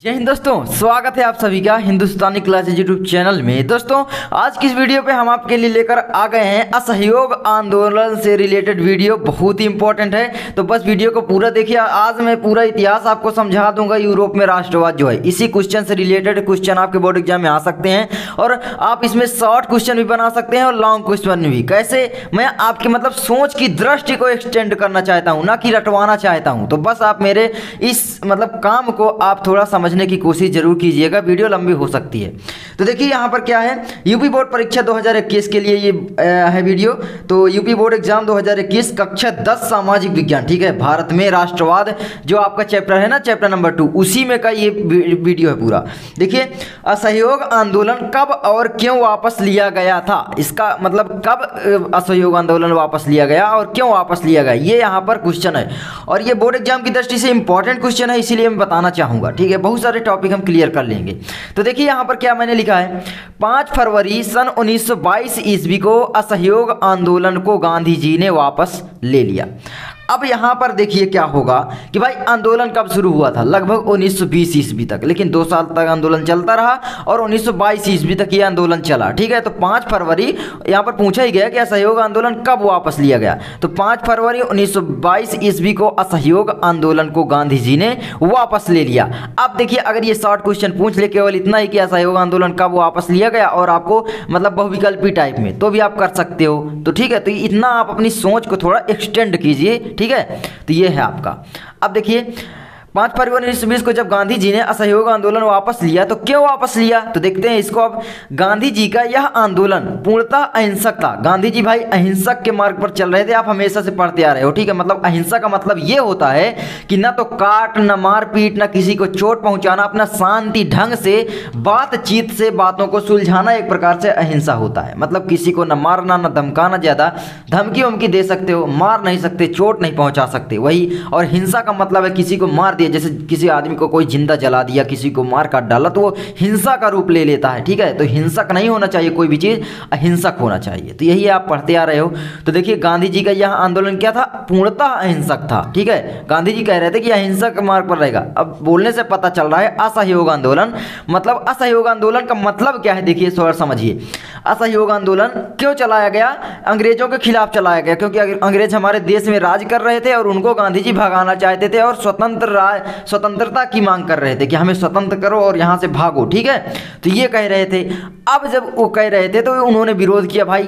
जय हिंद दोस्तों, स्वागत है आप सभी का हिंदुस्तानी क्लासेज यूट्यूब चैनल में। दोस्तों आज की इस वीडियो पे हम आपके लिए लेकर आ गए हैं असहयोग आंदोलन से रिलेटेड वीडियो, बहुत ही इंपॉर्टेंट है। तो बस वीडियो को पूरा देखिए। आज मैं पूरा इतिहास आपको समझा दूंगा। यूरोप में राष्ट्रवाद जो है, इसी क्वेश्चन से रिलेटेड क्वेश्चन आपके बोर्ड एग्जाम में आ सकते हैं और आप इसमें शॉर्ट क्वेश्चन भी बना सकते हैं और लॉन्ग क्वेश्चन भी। कैसे? मैं आपकी सोच की दृष्टि को एक्सटेंड करना चाहता हूँ, ना कि रटवाना चाहता हूँ। तो बस आप मेरे इस काम को आप थोड़ा समझने की कोशिश जरूर कीजिएगा, वीडियो लंबी हो सकती है। तो देखिए यहाँ पर क्या है, यूपी बोर्ड परीक्षा 2021 के लिए ये है वीडियो। तो यूपी बोर्ड एग्जाम 2021 कक्षा 10 सामाजिक विज्ञान, ठीक है, भारत में राष्ट्रवाद जो आपका चैप्टर है ना, चैप्टर नंबर 2, उसी में का ये वीडियो है पूरा। देखिए असहयोग आंदोलन कब और क्यों वापस लिया गया था, इसका कब असहयोग आंदोलन वापस लिया गया और क्यों वापस लिया गया, ये यहाँ पर क्वेश्चन है। और ये बोर्ड एग्जाम की दृष्टि से इंपॉर्टेंट क्वेश्चन है, इसीलिए मैं बताना चाहूँगा। ठीक है, बहुत सारे टॉपिक हम क्लियर कर लेंगे। तो देखिए यहाँ पर क्या मैंने लिखा है, 5 फरवरी सन 1922 ईस्वी को असहयोग आंदोलन को गांधी जी ने वापस ले लिया। अब यहाँ पर देखिए क्या होगा कि भाई आंदोलन कब शुरू हुआ था, लगभग 1920 ईस्वी तक, लेकिन 2 साल तक आंदोलन चलता रहा और 1922 ईस्वी तक ये आंदोलन चला। ठीक है, तो 5 फरवरी यहाँ पर पूछा ही गया कि असहयोग आंदोलन कब वापस लिया गया। तो 5 फरवरी 1922 ईस्वी को असहयोग आंदोलन को गांधी जी ने वापस ले लिया। अब देखिए अगर ये शॉर्ट क्वेश्चन पूछ ले केवल इतना ही कि असहयोग आंदोलन कब वापस लिया गया और आपको बहुविकल्पी टाइप में, तो भी आप कर सकते हो। तो ठीक है, तो इतना आप अपनी सोच को थोड़ा एक्सटेंड कीजिए। ठीक है, तो ये है आपका। अब देखिए 5 फरवरी 1920 को जब गांधी जी ने असहयोग आंदोलन वापस लिया, तो क्यों वापस लिया, तो देखते हैं इसको। अब गांधी जी का यह आंदोलन पूर्णतः अहिंसक था। गांधी जी भाई अहिंसक के मार्ग पर चल रहे थे, आप हमेशा से पढ़ते आ रहे हो। ठीक है, अहिंसा का मतलब ये होता है कि ना तो काट, ना मारपीट, ना किसी को चोट पहुंचाना, अपना शांति ढंग से बातचीत से बातों को सुलझाना एक प्रकार से अहिंसा होता है। किसी को न मारना, न धमकाना, ज्यादा धमकी वमकी दे सकते हो, मार नहीं सकते, चोट नहीं पहुंचा सकते, वही। और हिंसा का मतलब है किसी को मार, जैसे किसी आदमी को कोई जिंदा जला दिया, किसी को मार काट डाला, तो वो हिंसा का रूप ले लेता है। ठीक है, तो हिंसक नहीं होना चाहिए, कोई भी चीज अहिंसक होना चाहिए। तो यही आप पढ़ते आ रहे हो। तो देखिए गांधी जी का यह आंदोलन क्या था, पूर्णतः अहिंसक था। ठीक है, गांधी जी कह रहे थे कि अहिंसक मार्ग पर रहेगा। अब बोलने से पता चल रहा है असहयोग आंदोलन, असहयोग आंदोलन का मतलब क्या है, देखिए थोड़ा समझिए। असहयोग आंदोलन क्यों चलाया गया, अंग्रेजों के खिलाफ चलाया गया, क्योंकि अंग्रेज हमारे देश में राज कर रहे थे और उनको गांधी जी भगाना चाहते थे और स्वतंत्रता की मांग कर रहे थे कि हमें स्वतंत्र करो और यहाँ से भागो। ठीक है, तो ये कह रहे थे। अब जब वो कह रहे थे तो उन्होंने विरोध किया। भाई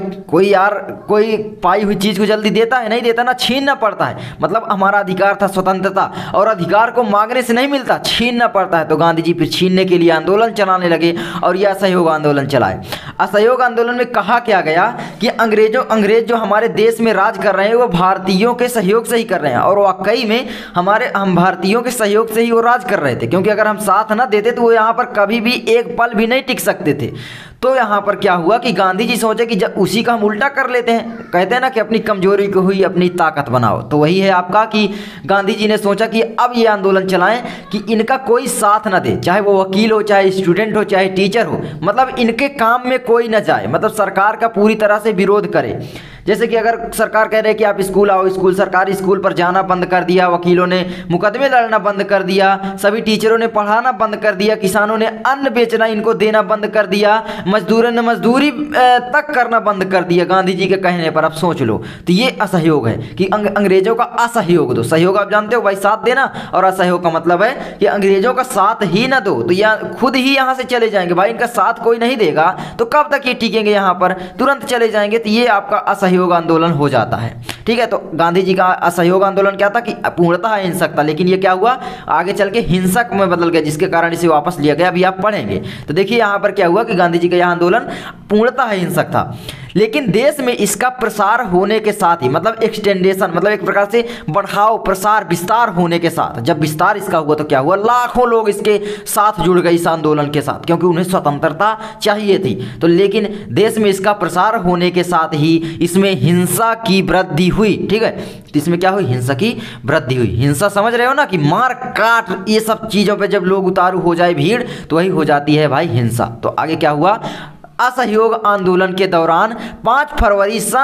कोई पाई हुई चीज को जल्दी देता है, नहीं देता ना, छीनना पड़ता है। हमारा अधिकार था स्वतंत्रता, और अधिकार को मांगने से नहीं मिलता, छीनना पड़ता है। तो गांधी जी फिर छीनने के लिए आंदोलन चलाने लगे और यह असहयोग आंदोलन चलाए। असहयोग आंदोलन में कहा क्या गया कि अंग्रेज जो हमारे देश में राज कर रहे हैं वो भारतीयों के सहयोग से ही कर रहे हैं, और वाकई में हम भारतीयों के सहयोग से ही वो राज कर रहे थे, क्योंकि अगर हम साथ ना देते तो वो यहाँ पर कभी भी एक पल भी नहीं टिक सकते थे। तो यहाँ पर क्या हुआ कि गांधी जी सोचे कि जब उसी का हम उल्टा कर लेते हैं, कहते हैं ना कि अपनी कमजोरी को ही अपनी ताकत बनाओ। तो वही है आपका कि गांधी जी ने सोचा कि अब ये आंदोलन चलाएं कि इनका कोई साथ ना दे, चाहे वो वकील हो, चाहे स्टूडेंट हो, चाहे टीचर हो, इनके काम में कोई ना जाए, सरकार का पूरी तरह से विरोध करे। जैसे कि अगर सरकार कह रहे हैं कि आप स्कूल आओ, सरकारी स्कूल पर जाना बंद कर दिया, वकीलों ने मुकदमे लड़ना बंद कर दिया, सभी टीचरों ने पढ़ाना बंद कर दिया, किसानों ने अन्न बेचना इनको देना बंद कर दिया, मजदूरों ने मजदूरी तक करना बंद कर दिया गांधी जी के कहने पर। अब सोच लो, तो ये असहयोग है कि अंग्रेजों का असहयोग दो। सहयोग आप जानते हो भाई, साथ देना, और असहयोग का मतलब है कि अंग्रेजों का साथ ही ना दो, तो या खुद ही यहाँ से चले जाएंगे। भाई इनका साथ कोई नहीं देगा तो कब तक ये टिकेंगे, यहाँ पर तुरंत चले जाएंगे। तो ये आपका असहयोग आंदोलन हो जाता है। ठीक है, तो गांधी जी का असहयोग आंदोलन क्या था कि पूर्णतः अहिंसक था, लेकिन ये क्या हुआ, आगे चल के हिंसक में बदल गया, जिसके कारण इसे वापस लिया गया। अभी आप पढ़ेंगे। तो देखिए यहाँ पर क्या हुआ कि गांधी जी का यह आंदोलन पूर्णतः अहिंसक था, लेकिन देश में इसका प्रसार होने के साथ ही, एक्सटेंडेशन, एक प्रकार से बढ़ाव, प्रसार, विस्तार होने के साथ, जब विस्तार इसका हुआ तो क्या हुआ, लाखों लोग इसके साथ जुड़ गए इस आंदोलन के साथ, क्योंकि उन्हें स्वतंत्रता चाहिए थी। तो लेकिन देश में इसका प्रसार होने के साथ ही इसमें हिंसा की वृद्धि हुई। ठीक है, तो इसमें क्या हुई, हिंसा की वृद्धि हुई। हिंसा समझ रहे हो ना, कि मार काट, ये सब चीजों पे जब लोग उतारू हो जाए, भीड़, तो वही हो जाती है भाई हिंसा। तो आगे क्या हुआ, असहयोग आंदोलन के दौरान 5 फरवरी सन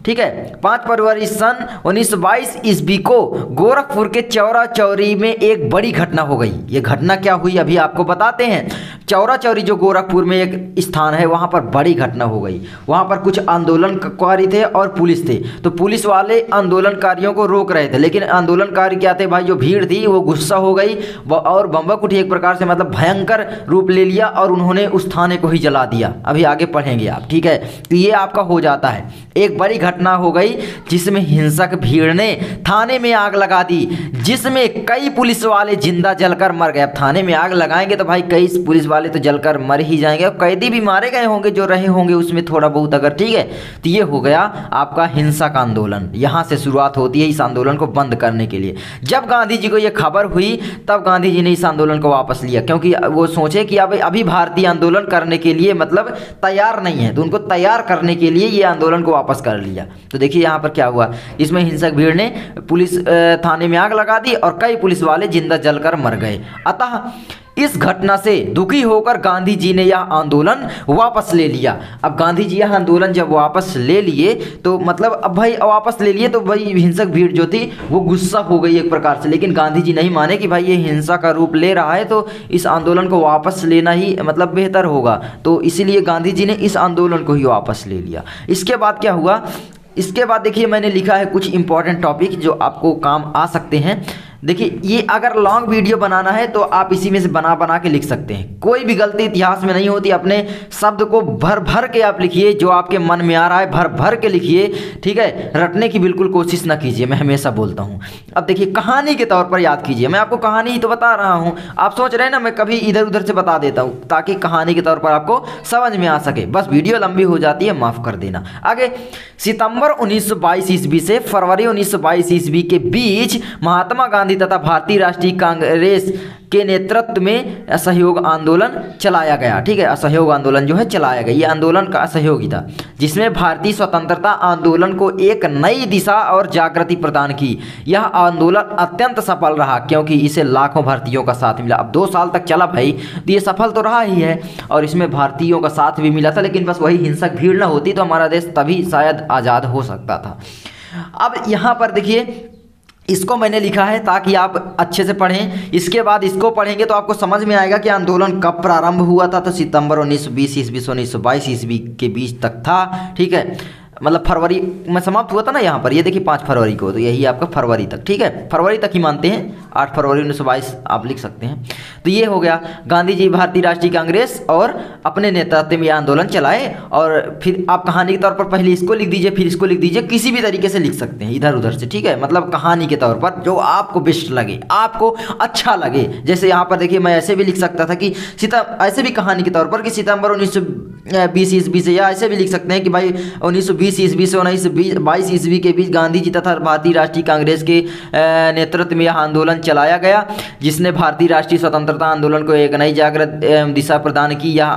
ठीक है। 5 फरवरी सन 1922 ईस्वी को गोरखपुर के चौरा चौरी में एक बड़ी घटना हो गई। ये घटना क्या हुई अभी आपको बताते हैं। चौरा चौरी जो गोरखपुर में एक स्थान है, वहाँ पर बड़ी घटना हो गई। वहाँ पर कुछ आंदोलनकारी थे और पुलिस थे। तो पुलिस वाले आंदोलनकारियों को रोक रहे थे, लेकिन आंदोलनकारी क्या थे भाई, जो भीड़ थी वो गुस्सा हो गई और बम्बक उठी, एक प्रकार से मतलब भयंकर रूप ले लिया और उन्होंने उस थाने को ही जला दिया। अभी आगे पढ़ेंगे आप, ठीक है। तो ये आपका हो जाता है। एक बड़ी घटना हो गई जिसमें हिंसक भीड़ ने थाने में आग लगा दी, जिसमें कई पुलिस वाले जिंदा जलकर मर गए। अब थाने में आग लगाएंगे तो भाई कई पुलिस वाले तो जलकर मर ही जाएंगे, और कैदी भी मारे गए होंगे जो रहे होंगे उसमें थोड़ा बहुत अगर, ठीक है। तो ये हो गया आपका हिंसक आंदोलन। यहाँ से शुरुआत होती है इस आंदोलन को बंद करने के लिए। जब गांधी जी को ये खबर हुई तब गांधी जी ने इस आंदोलन को वापस लिया, क्योंकि वो सोचे कि अब अभी भारतीय आंदोलन करने के लिए मतलब तैयार नहीं है, तो उनको तैयार करने के लिए ये आंदोलन को वापस कर लिया। तो देखिए यहाँ पर क्या हुआ, इसमें हिंसक भीड़ ने पुलिस थाने में आग लगा दी और कई पुलिस वाले जिंदा जलकर मर गए। अतः इस घटना से दुखी होकर गांधी जी ने यह आंदोलन वापस ले लिया। अब गांधी जी यह आंदोलन जब वापस ले लिए तो मतलब अब भाई वापस ले लिए तो भाई हिंसक भीड़ जो थी वो गुस्सा हो गई एक प्रकार से, लेकिन गांधी जी नहीं माने कि भाई ये हिंसा का रूप ले रहा है तो इस आंदोलन को वापस लेना ही मतलब बेहतर होगा। तो इसीलिए गांधी जी ने इस आंदोलन को ही वापस ले लिया। इसके बाद क्या हुआ, इसके बाद देखिए मैंने लिखा है कुछ इंपॉर्टेंट टॉपिक जो आपको काम आ सकते हैं। देखिए ये अगर लॉन्ग वीडियो बनाना है तो आप इसी में से बना बना के लिख सकते हैं। कोई भी गलती इतिहास में नहीं होती। अपने शब्द को भर भर के आप लिखिए, जो आपके मन में आ रहा है भर भर के लिखिए, ठीक है। रटने की बिल्कुल कोशिश ना कीजिए, मैं हमेशा बोलता हूँ। अब देखिए कहानी के तौर पर याद कीजिए। मैं आपको कहानी ही तो बता रहा हूँ, आप सोच रहे हैं ना मैं कभी इधर उधर से बता देता हूँ ताकि कहानी के तौर पर आपको समझ में आ सके। बस वीडियो लंबी हो जाती है, माफ़ कर देना। आगे सितंबर 1922 ईस्वी से फरवरी 1922 ईस्वी के बीच महात्मा गांधी तथा भारतीय राष्ट्रीय कांग्रेस के नेतृत्व में असहयोग आंदोलन चलाया गया, ठीक है। असहयोग आंदोलन जो है चलाया गया, ये आंदोलन का असहयोगी था, जिसमें भारतीय स्वतंत्रता आंदोलन को एक नई दिशा और जागृति प्रदान की। यह आंदोलन अत्यंत सफल रहा क्योंकि इसे लाखों भारतीयों का साथ मिला। अब 2 साल तक चला भाई, तो ये सफल तो रहा ही है और इसमें भारतीयों का साथ भी मिला था, लेकिन बस वही हिंसक भीड़ ना होती तो हमारा देश तभी शायद आज़ाद हो सकता था। अब यहाँ पर देखिए इसको मैंने लिखा है ताकि आप अच्छे से पढ़ें। इसके बाद इसको पढ़ेंगे तो आपको समझ में आएगा कि आंदोलन कब प्रारंभ हुआ था। तो सितंबर 1920 ईस्वी से 1922 ईस्वी के बीच तक था, ठीक है। मतलब फरवरी में समाप्त हुआ था ना यहाँ पर, ये देखिए 5 फरवरी को, तो यही आपका फरवरी तक, ठीक है। फरवरी तक ही मानते हैं, 8 फरवरी 1922 आप लिख सकते हैं। तो ये हो गया, गांधी जी भारतीय राष्ट्रीय कांग्रेस और अपने नेतृत्व में आंदोलन चलाए। और फिर आप कहानी के तौर पर पहले इसको लिख दीजिए, फिर इसको लिख दीजिए, किसी भी तरीके से लिख सकते हैं इधर उधर से, ठीक है। मतलब कहानी के तौर पर जो आपको बेस्ट लगे, आपको अच्छा लगे। जैसे यहाँ पर देखिए मैं ऐसे भी लिख सकता था कि ऐसे भी कहानी के तौर पर कि सितंबर 1920 ईस्वी से, या ऐसे भी लिख सकते हैं कि भाई 1920 ईस्वी से 1922 ईस्वी के बीच गांधी जी तथा भारतीय राष्ट्रीय कांग्रेस के नेतृत्व में यह आंदोलन चलाया गया, जिसने भारतीय राष्ट्रीय स्वतंत्रता आंदोलन को एक नई जागृत दिशा प्रदान की। यह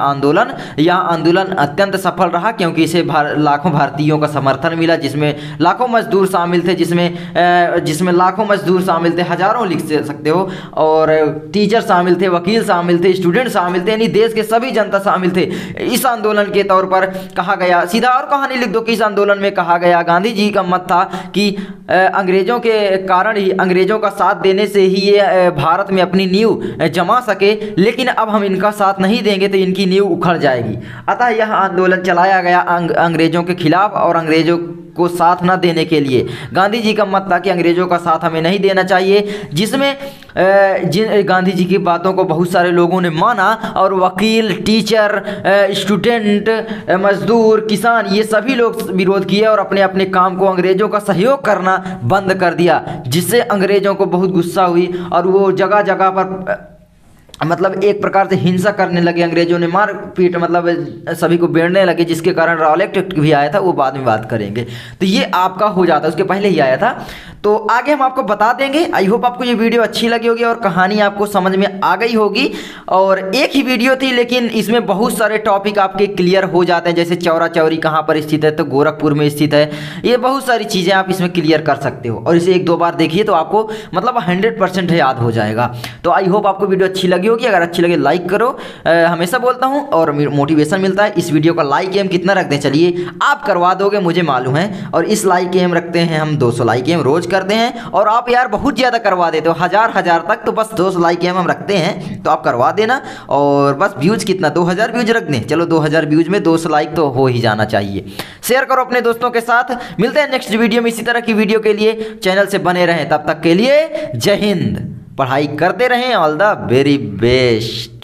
आंदोलन अत्यंत सफल रहा क्योंकि इसे लाखों भारतीयों का समर्थन मिला, जिसमें लाखों मजदूर शामिल थे, जिसमें लाखों मजदूर शामिल थे, हजारों लिख सकते हो, और टीचर शामिल थे, वकील शामिल थे, स्टूडेंट शामिल थे, यानी देश के सभी जनता शामिल थे। इस आंदोलन के तौर पर कहा गया, सीधा और कहानी लिख दो कि इस आंदोलन में कहा गया, गांधी जी का मत था कि अंग्रेजों के कारण ही, अंग्रेजों का साथ देने से ही ये भारत में अपनी नींव जमा सके, लेकिन अब हम इनका साथ नहीं देंगे तो इनकी नींव उखड़ जाएगी। अतः यह आंदोलन चलाया गया अंग्रेजों के खिलाफ और अंग्रेजों को साथ न देने के लिए। गांधी जी का मत था कि अंग्रेजों का साथ हमें नहीं देना चाहिए, जिसमें गांधी जी की बातों को बहुत सारे लोगों ने माना और वकील, टीचर, स्टूडेंट, मजदूर, किसान, ये सभी लोग विरोध किए और अपने अपने काम को अंग्रेजों का सहयोग करना बंद कर दिया, जिससे अंग्रेजों को बहुत गुस्सा हुई और वो जगह जगह पर मतलब एक प्रकार से हिंसा करने लगे। अंग्रेजों ने मार पीट मतलब सभी को बेड़ने लगे, जिसके कारण रॉलेट एक्ट भी आया था, वो बाद में बात करेंगे। तो ये आपका हो जाता है, उसके पहले ही आया था, तो आगे हम आपको बता देंगे। आई होप आपको ये वीडियो अच्छी लगी होगी और कहानी आपको समझ में आ गई होगी। और एक ही वीडियो थी लेकिन इसमें बहुत सारे टॉपिक आपके क्लियर हो जाते हैं, जैसे चौरा चौरी कहाँ पर स्थित है, तो गोरखपुर में स्थित है। ये बहुत सारी चीज़ें आप इसमें क्लियर कर सकते हो और इसे 1-2 बार देखिए तो आपको मतलब 100% याद हो जाएगा। तो आई होप आपको वीडियो अच्छी लगी लगी होगी। अगर अच्छी लगे लाइक करो, हमेशा बोलता हूँ, और मोटिवेशन मिलता है। इस वीडियो का लाइक एम कितना रख दें, चलिए आप करवा दोगे मुझे मालूम है। और इस लाइक एम रखते हैं हम 200 लाइक एम रोज करते हैं, और आप यार बहुत ज़्यादा करवा देते हो, हजार तक। तो बस 200 लाइक एम हम रखते हैं, तो आप करवा देना। और बस व्यूज़ कितना, 2000 व्यूज रख दें। चलो 2000 व्यूज में 200 लाइक तो हो ही जाना चाहिए। शेयर करो अपने दोस्तों के साथ। मिलते हैं नेक्स्ट वीडियो में इसी तरह की वीडियो के लिए। चैनल से बने रहें, तब तक के लिए जय हिंद। पढ़ाई करते रहें। All the very best.